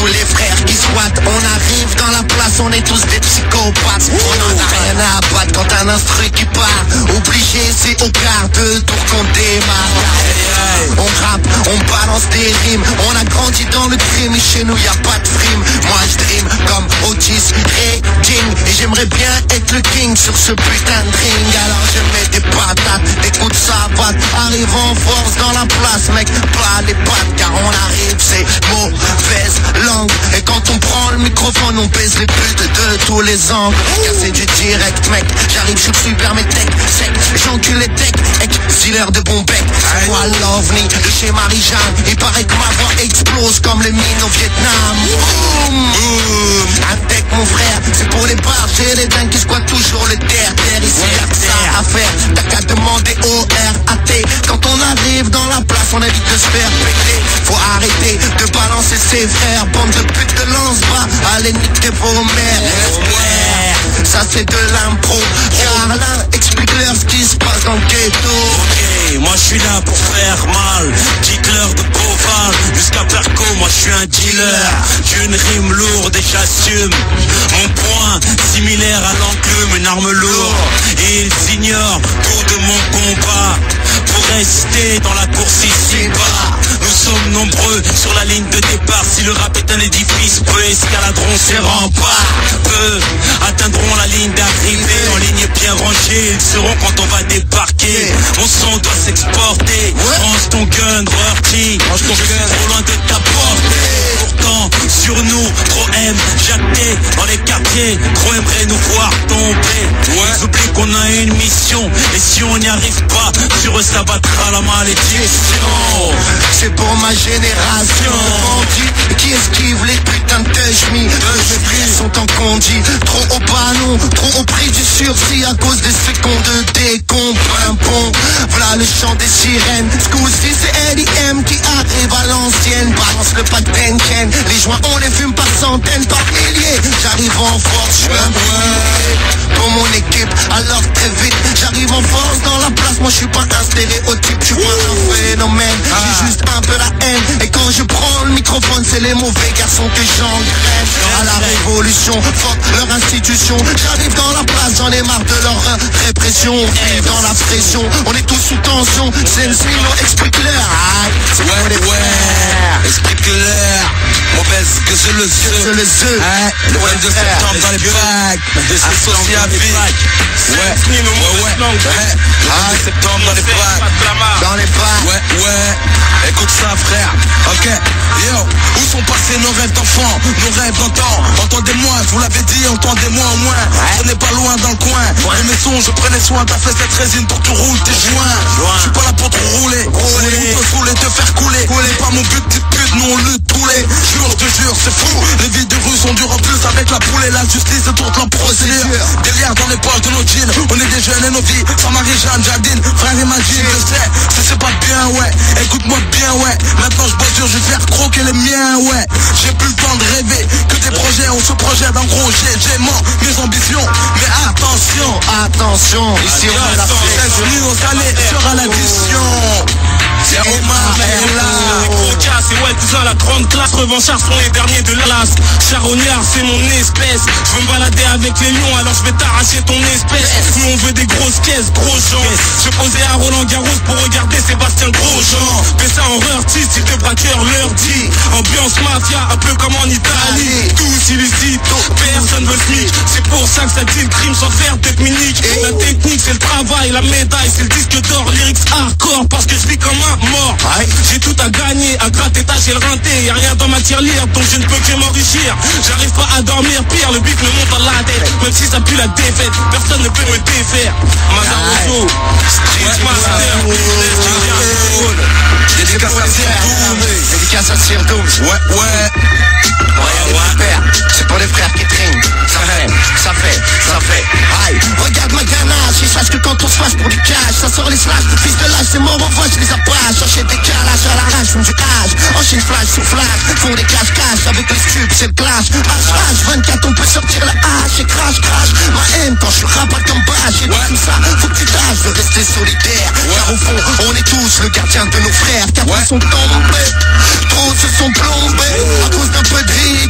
tous les frères qui squattent. On arrive dans la place, on est tous des psychopathes. On en a rien à battre quand un instru qui part. Obligé, c'est au quart de tour qu'on démarre. On rappe, on balance des rimes. On a grandi dans le crime et chez nous y a pas de frime. Moi je dream comme Otis Redding et j'aimerais bien être le king sur ce putain de ring. Alors je mets des patates, des coups de savate. Arrive en force dans la place, mec, pas les pattes. Car on arrive, c'est mauvaise langue. Et quand on prend le microphone, on baisse les putes de tous les angles. Car c'est du direct, mec. J'arrive, je suis super mes tech sec. J'encule les tech, dealer de bon bec. C'est moi l'ovni de chez Marie-Jeanne. Il paraît que ma voix explose comme les mines au Vietnam. Boum, boum. Un tech, mon frère, c'est pour les bars. J'ai les dingues qui squattent toujours le terre. Ici, y'a que ça à faire. T'as qu'à demander au RAT. Quand on arrive dans la place, on évite de se faire péter. Faut arrêter de balancer ses frères. Bande de putes de lance-bras. Allez niquer vos mères. Ça c'est de l'impro. Carlin, explique-leur ce qui se passe dans le ghetto. Ok, moi je suis là pour faire mal. Dites-leur de Beauval jusqu'à Perco, moi je suis un dealer. J'ai une rime lourde et j'assume. Mon point similaire à l'enclume, une arme lourde. Et ils ignorent tout de mon combat. Pour rester dans la course ici bas. Nous sommes nombreux sur la ligne de départ. Si le rap est un édifice, peu escaladeront ses remparts. Peu atteindront la ligne d'arrivée. En ligne bien rangée, ils seront quand on va débarquer. Mon son doit s'exporter. Range ton gun, Rorty. Je suis trop loin de ta portée. Pourtant, sur nous, trop aiment jacter. Dans les quartiers, trop aimeraient nous voir tomber. Ils oublient qu'on a une mission. Et si on n'y arrive pas, sur eux ça battra la malédiction. C'est pour ma génération. Bandits qui esquivent les putains de touch-me. Mes frères sont en condi. Trop au panneau, trop au prix du sursis. À cause des secondes de décompte. Pimpon, voilà le chant des sirènes. Ce coup-ci c'est Eddie M qui arrive à l'ancienne. Balance le pack d'Enken. Les joints on les fume par centaines, par milliers. J'arrive en force, je suis un bruit pour mon équipe. Alors très vite, j'arrive en force dans la place. Moi je suis pas un stéréotype, je suis pas un phénomène. J'ai juste un peu la haine. Et quand je prends le microphone, c'est les mauvais garçons que j'engraine. À la révolution, fuck leur institution. J'arrive dans la place, j'en ai marre de leur répression. On vit dans la pression, on est tous sous tension. C'est le signe, explique-leur. Explique-leur. Mauvaise que je le sais. Le 22 septembre dans les bacs. Associé à vie. Ouais. 22 septembre dans les bacs. Dans les bacs. Ouais. Écoute ça frère. Ok. Yo. Où sont passés nos rêves d'enfants, nos rêves d'antan? Entendez-moi, je vous l'avais dit, entendez-moi au moins. On n'est pas loin dans le coin. Mes sons, je prenais soin. T'as fait cette résine pour que tu roules tes joints. Je suis pas là pour te rouler. On peut rouler, te faire couler. C'est pas mon but, petite pute, nous on lutte tous les jours. Je te jure, c'est fou. Les vies de rue sont dures en plus avec la poule et la justice et toute la procédure. Des liens dans les poches de nos jeans. On est des jeunes et nos vies. Sans Marie-Jeanne, Jardine, frère imagine. Je sais, ça c'est pas bien, ouais. Écoute-moi bien, ouais. Maintenant je bosse dur, je vais faire croquer les miens, ouais. J'ai plus le temps de rêver que des projets. On se projette en gros, j'ai mes ambitions. Mais attention, ici on est la fête. Venu au salé, sera l'addition. C'est Omar est là. C'est ouais tout ça la grande classe. Revanchards sont les derniers de la classe. Charognard c'est mon espèce. Je veux me balader avec les lions, alors je vais t'arracher ton espèce. Nous on veut des grosses caisses, gros gens. Je posais à Roland Garros pour regarder Sébastien Grosjean. Mais ça en Rorty, style de braqueur leur dit. Ambiance mafia, un peu comme en Italie. Tous illicite, personne veut le SMIC. C'est pour ça que ça dit le crime sans faire d'être minique. La technique c'est le travail, la médaille c'est le disque d'or. Lyrics hardcore parce que je vis comme un mort. J'ai tout à gagner, à gratter tâche et le rinté. Y'a rien dans ma tirelire donc je ne peux que m'enrichir. J'arrive pas à dormir, pire le bif me monte dans la tête. Même si ça pue la défaite, personne ne peut me défaire. Mazaroso, Street Master, dédicace à Sirdoum. Ouais. C'est pour les frères qui triment. Ça fait. Aïe, regarde ma ganache. Ils sachent que quand on se fâche pour du cash, ça sort les slash. Fils de lâche, c'est mort en voix, je les apache. J'enchaîne des calages à l'arrache, font du âge. Enchaîne flash sur flash, font des cache-cache. Avec les stupes, c'est le clash. H24, on peut sortir la hache et crash. Ma haine quand je suis rabat comme bâche. Et tout ça, faut que tu tâches de rester solidaire. Car au fond, on est tous le gardien de nos frères. Car ils sont tombés, trop se sont plombés. À cause d'un peu de rire.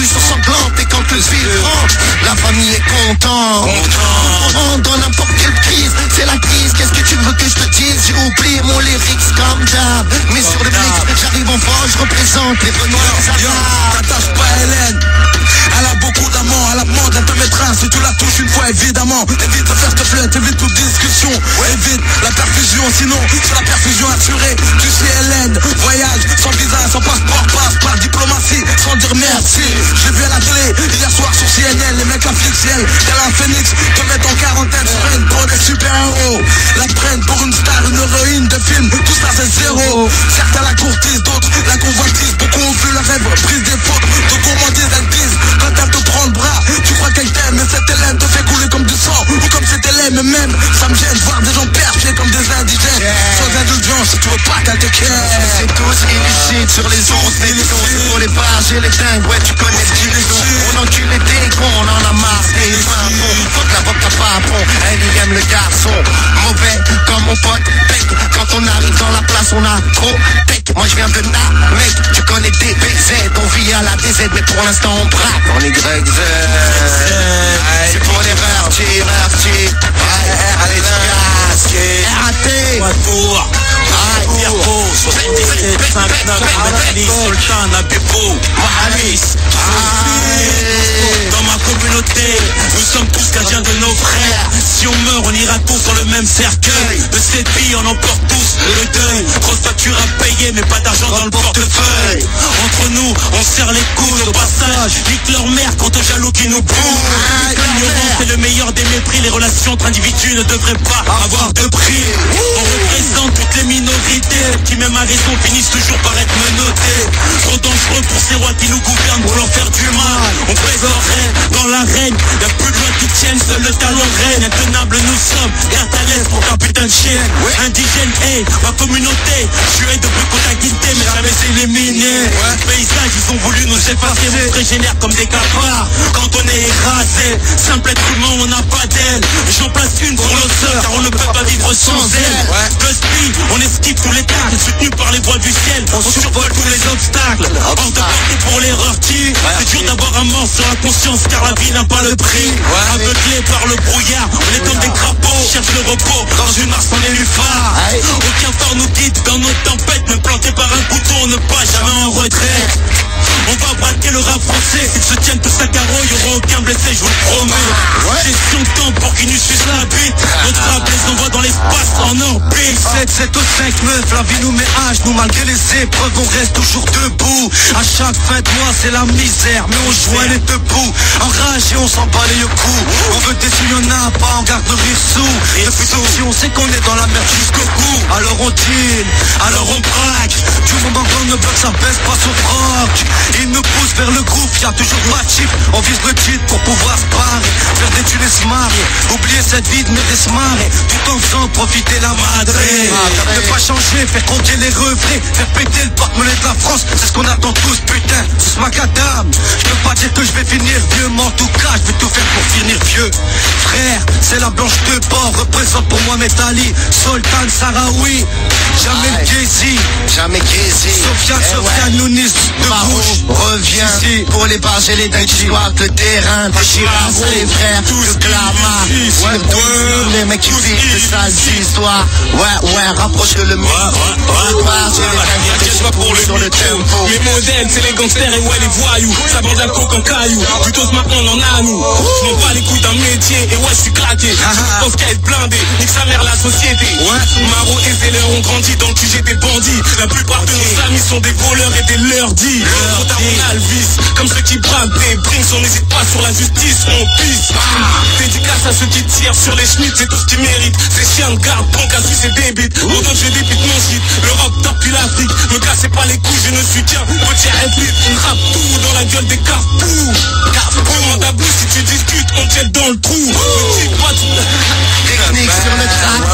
rues sont sanglantes et quand le ville rentre, la famille est contente. On dans n'importe quelle crise, c'est la crise. Qu'est-ce que tu veux que je te dise? J'ai oublié mon lyrics comme d'hab. Mais sur le blitz, j'arrive en France, je représente les Benoît t'attache pas Hélène. Elle a beaucoup d'amants, elle demande, elle te mettra si tu la touches une fois évidemment. Évite de faire te plainte, évite toute discussion. Évite la perfusion, sinon c'est la perfusion assurée. Tu sais Hélène, voyage sans visa, sans passeport, passe par diplomatie, sans dire merci. J'ai vu à la télé hier soir sur CNN, les mecs afflictiels, tel un phénix, te mettent en quarantaine, se prennent pour des super-héros. La prennent pour une star, une héroïne de film, tout ça c'est zéro. Certains la courtisent, d'autres la convoitisent. Beaucoup ont vu leur rêve, prise des fautes, de gourmandise, elles disent. Quand elle te prend le bras, tu crois qu'elle t'aime, mais cette Hélène te fait couler comme du sang, ou comme cette Hélène, mais même, ça me gêne, voir des gens perchés comme des indigènes. Sois indulgent si tu veux pas qu'elle te quitte. C'est tous illicites sur les 11 millions. C'est pour les barges et les dingues, ouais tu connais ce qu'ils ont. On encule des cons, on en a marre des infos. Faut que la vodka pas bon, elle y aime le garçon. Mauvais comme mon pote, pec. Quand on arrive dans la place, on a trop tech. Moi je viens de mec, tu connais DBZ. On vit à la DZ, mais pour l'instant on braque en YZ. C'est pour l'erreur, allez, RAT. Pierrot, 77, 59, Alice, Sultan, Abebo, Alice, dans ma communauté, nous sommes tous gardiens de nos frères. Si on meurt, on ira tous dans le même cercueil. De cette vie, on emporte tous le deuil. Grosse facture à payer, mais pas d'argent dans le portefeuille. Entre nous, on serre les coudes au passage. Nique leur mère quant aux jaloux qui nous bourrent. L'ignorance est le meilleur des mépris. Les relations entre individus ne devraient pas avoir de prix. On représente toutes les minorités qui même à raison finissent toujours par être menottés. Trop dangereux pour ces rois qui nous gouvernent pour leur faire du mal. On pèse leur rêve dans l'arène. Y'a plus de lois qui tiennent, seul le talon règne. Intenables nous sommes, garde à l'aise pour ta putain de chienne. Indigène, ma communauté, je suis de peu contaginé mais jamais éliminé. Paysages, ils ont voulu nous effacer, on se régénère comme des cafards. Quand on est érasé, simple être humain, on n'a pas d'aile. J'en place une pour nos sœurs, car on ne peut pas vivre sans elle. Le speed, on esquive tous les tacles, soutenu par les voies du ciel. On survole tous les obstacles. Hors de portée pour l'erreur qui c'est dur d'avoir un mort sur la conscience, car la vie n'a pas le prix. Aveuglé par le brouillard, on est comme des crapauds. Cherche le repos dans une mars en nénuphar. Aucun phare nous guide dans nos tempêtes, même planté par un couteau, on ne passe jamais en retraite. On va braquer le rap français, ils se tiennent tous à carreau, y'aura aucun blessé, je vous le promets. Gestion de temps pour qu'ils nous sucent la bite. Notre rap les envoie dans l'espace en orbite. 7, 7 au 5, 9, la vie nous met à genoux. Malgré les épreuves, on reste toujours debout. À chaque fin de mois, c'est la misère, mais on joue les debout. Enragé, on s'en bat les coups. On veut des sous, y'en a pas, on garde le rire sous. Depuis si on sait qu'on est dans la merde jusqu'au bout. Alors on deal, alors on braque. Du moment qu'on ne veut que ça baisse pas son froc. Il nous pousse vers le groupe, y'a toujours pas de chip. On vise le titre pour pouvoir se barrer. Faire des tunes et se marier. Oublier cette vie de merde et se marrer. Tout en faisant profiter la madre. Ne pas changer, faire compter les refrains. Faire péter le porte-monnaie de la France. C'est ce qu'on attend tous, putain. C'est ce macadam. Je peux pas dire que je vais finir vieux, mais en tout cas, je vais tout faire pour finir vieux. Frère, c'est la blanche de bord. Représente pour moi Métali, Sultan, Sarawi. Jamais Jay-Z. Jamais Jay-Z. Sofiane Nounis de bouche. Reviens ici pour les barges et les dingues qui squattent le terrain. Des Shiraz, les frères, le Clama. Les mecs qui vivent de sales histoires. Ouais, rapproche le mur. Pour le sur le tempo. Les modèles, c'est les gangsters et ouais les voyous. Ça bande à coke en caillou. Plutôt maintenant on en a nous. Je m'en bats les couilles d'un métier et ouais je suis claqué. Je pense qu'à être blindé, nique sa mère la société. Maro et Zeller ont grandi dans le QG des bandits. La plupart de nos amis sont des voleurs et des leurs-dits. Trop tard on a le vice, comme ceux qui braquent des brings. On n'hésite pas sur la justice, on pisse. Dédicace à ceux qui tirent sur les schmitts, c'est tout ce qu'ils méritent. Ces chiens de garde, bon qu'à sucer des bites. Autant je débite mon shit, l'Europe torpille l'Afrique. Me cassez pas les couilles, je ne suis qu'un petit réplique. On rappe tout dans la gueule des carrefours. Demande à Blue si tu discutes, on te jette dans le trou. Technique sur le track.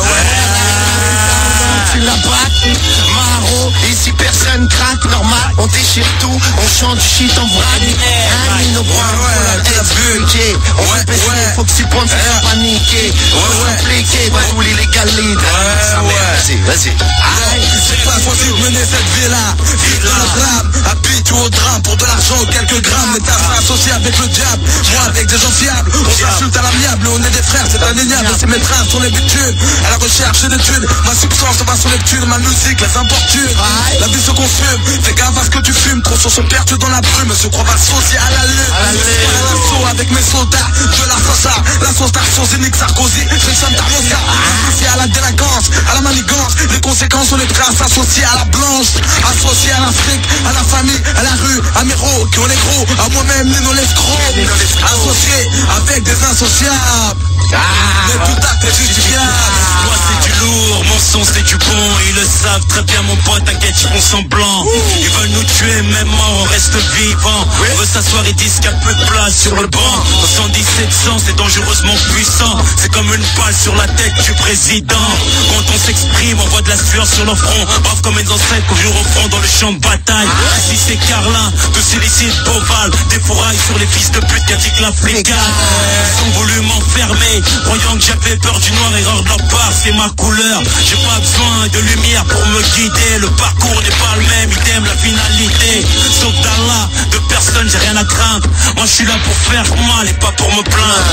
Tu la battes, Maro, ici personne craque, normal, on déchire tout, on chante du shit en vrac. Nos points, la bulle, paniquer. On va baisser, faut que tu prennes sans paniquer. On va s'impliquer, va rouler les galeries. Vas-y. J'ai pas choisi de mener cette vie-là. Vive dans le drame, habitué au drame. Pour de l'argent ou quelques grammes. L'État s'associe avec le diable. Moi avec des gens fiables. On s'insulte à l'amiable, on est des frères, c'est indéniable. C'est mes traces sur les bitumes. À la recherche des thunes. Ma substance va sur les thunes. Ma musique les importune. La vie se consume. Fais gaffe à ce que tu fumes. Trop sur sont perdus dans la brume. Se croient associés à la lune. L'assaut avec mes soldats. De la fossa. La sauce d'Arson, Zénique, Sarkozy. C'est Santa Rosa. Associé à la délinquance, à la manigance. Les conséquences sont les traces associées à la blanche. Associés à l'Afrique, à la famille, à la rue, à mes héros qui ont les gros. À moi-même, ni non l'escroc. Associé avec des insociables. Mais tout à fait justifiable. Moi c'est du lourd, mon son c'est du bon. Ils le savent très bien mon pote, t'inquiète ils font semblant. Ils veulent nous tuer, même mort on reste vivant. On veut s'asseoir, ils disent qu'il y a peu de place sur le banc. 7700 c'est dangereusement puissant. C'est comme une balle sur la tête du président. Quand on s'exprime, on voit de la sueur sur le front. Brave comme les ancêtres qu'on vient au front dans le champ de bataille. Si c'est Carlin, de Célicide, Beauval. Des fourrailles sur les fils de pute qu'a dit que l'Africain. Ils ont voulu m'enfermer, croyant que j'avais peur du noir, erreur de leur part, c'est ma couleur. J'ai pas besoin de lumière pour me guider. Le parcours n'est pas le même, idem la finalité. Sauf d'Allah, de personne, j'ai rien à craindre. Moi je suis là pour faire mal et pas pour me plaindre.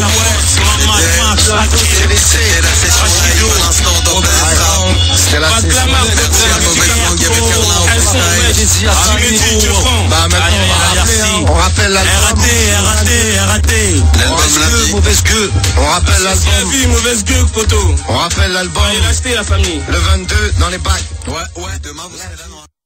C'était la session. On rappelle l'album. RAT. Mauvaise gueule. On rappelle l'album. Mauvaise gueule, poteau. On rappelle l'album. Allez l'acheter la famille. Le 22 dans les bacs. Ouais, demain vous serez là.